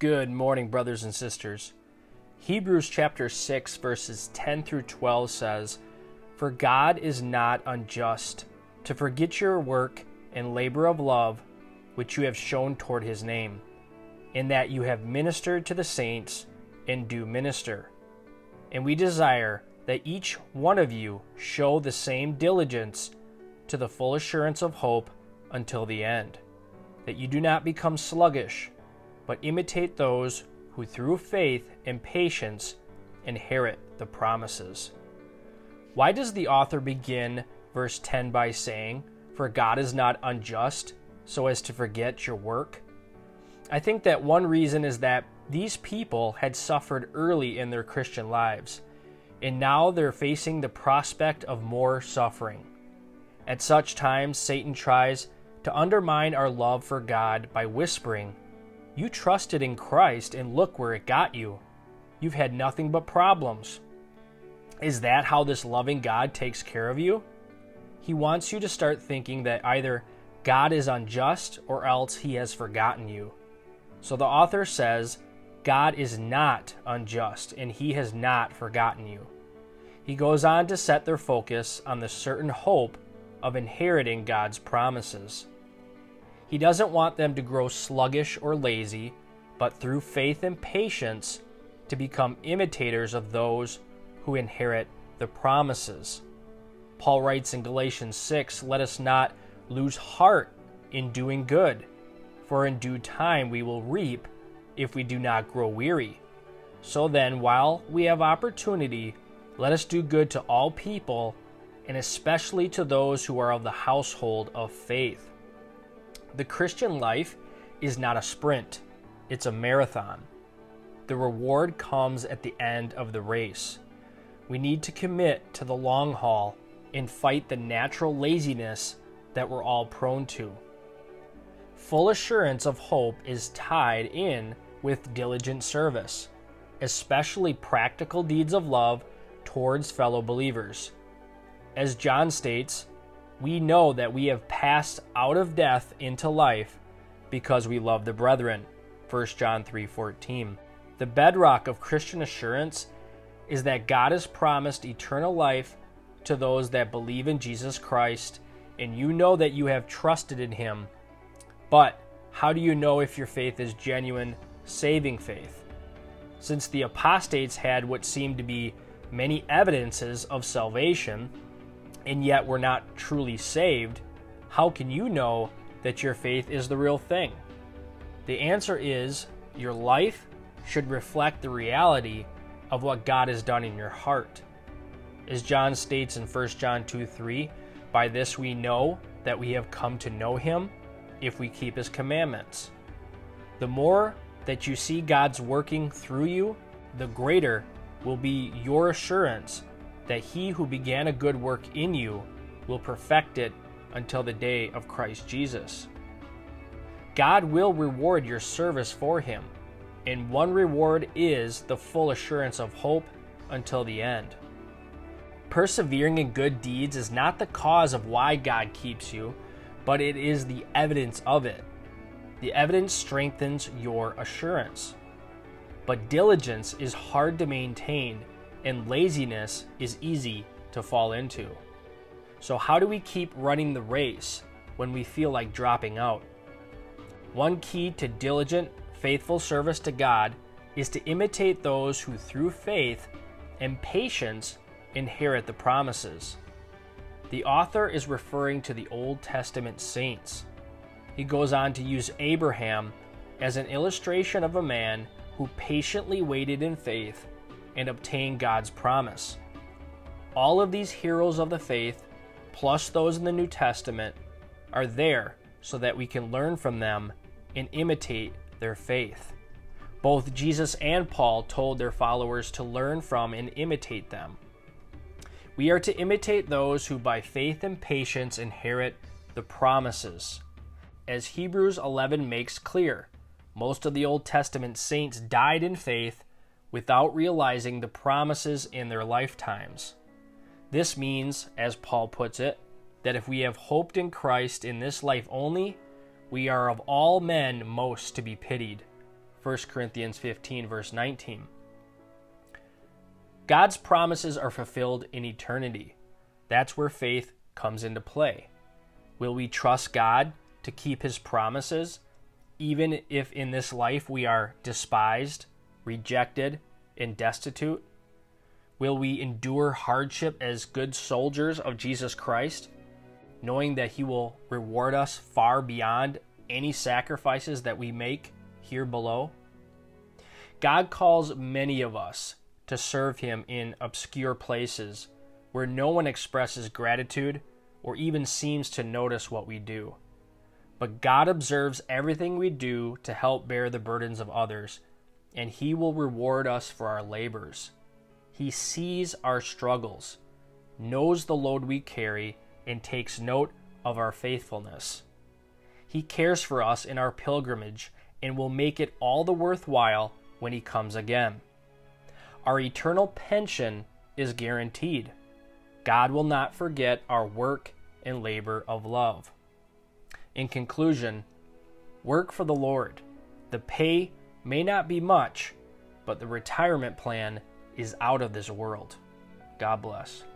Good morning, brothers and sisters. Hebrews chapter 6, verses 10 through 12 says, "For God is not unjust to forget your work and labor of love, which you have shown toward his name, in that you have ministered to the saints and do minister. And we desire that each one of you show the same diligence to the full assurance of hope until the end, that you do not become sluggish, but imitate those who through faith and patience inherit the promises." Why does the author begin verse 10 by saying, "For God is not unjust, so as to forget your work"? I think that one reason is that these people had suffered early in their Christian lives, and now they're facing the prospect of more suffering. At such times, Satan tries to undermine our love for God by whispering, "You trusted in Christ and look where it got you. You've had nothing but problems. Is that how this loving God takes care of you?" He wants you to start thinking that either God is unjust or else he has forgotten you. So the author says, God is not unjust and he has not forgotten you. He goes on to set their focus on the certain hope of inheriting God's promises. He doesn't want them to grow sluggish or lazy, but through faith and patience to become imitators of those who inherit the promises. Paul writes in Galatians 6, "Let us not lose heart in doing good, for in due time we will reap if we do not grow weary. So then, while we have opportunity, let us do good to all people, and especially to those who are of the household of faith." The Christian life is not a sprint, it's a marathon. The reward comes at the end of the race. We need to commit to the long haul and fight the natural laziness that we're all prone to. Full assurance of hope is tied in with diligent service, especially practical deeds of love towards fellow believers. As John states, we know that we have passed out of death into life because we love the brethren. 1 John 3:14. The bedrock of Christian assurance is that God has promised eternal life to those that believe in Jesus Christ, and you know that you have trusted in him. But how do you know if your faith is genuine, saving faith? Since the apostates had what seemed to be many evidences of salvation, and yet were not truly saved, how can you know that your faith is the real thing? The answer is your life should reflect the reality of what God has done in your heart. As John states in 1 John 2:3, "By this we know that we have come to know him, if we keep his commandments." The more that you see God's working through you, the greater will be your assurance that he who began a good work in you will perfect it until the day of Christ Jesus. God will reward your service for him, and one reward is the full assurance of hope until the end. Persevering in good deeds is not the cause of why God keeps you, but it is the evidence of it. The evidence strengthens your assurance. But diligence is hard to maintain, and laziness is easy to fall into. So how do we keep running the race when we feel like dropping out? One key to diligent, faithful service to God is to imitate those who through faith and patience inherit the promises. The author is referring to the Old Testament saints. He goes on to use Abraham as an illustration of a man who patiently waited in faith and obtain God's promise. All of these heroes of the faith, plus those in the New Testament, are there so that we can learn from them and imitate their faith. Both Jesus and Paul told their followers to learn from and imitate them. We are to imitate those who by faith and patience inherit the promises. As Hebrews 11 makes clear, most of the Old Testament saints died in faith without realizing the promises in their lifetimes. This means, as Paul puts it, that if we have hoped in Christ in this life only, we are of all men most to be pitied. 1 Corinthians 15, verse 19. God's promises are fulfilled in eternity. That's where faith comes into play. Will we trust God to keep his promises, even if in this life we are despised, rejected, and destitute? Will we endure hardship as good soldiers of Jesus Christ, knowing that he will reward us far beyond any sacrifices that we make here below? God calls many of us to serve him in obscure places where no one expresses gratitude or even seems to notice what we do. But God observes everything we do to help bear the burdens of others, and he will reward us for our labors. He sees our struggles, knows the load we carry, and takes note of our faithfulness. He cares for us in our pilgrimage and will make it all the worthwhile when he comes again. Our eternal pension is guaranteed. God will not forget our work and labor of love. In conclusion, work for the Lord. The pay may not be much, but the retirement plan is out of this world. God bless.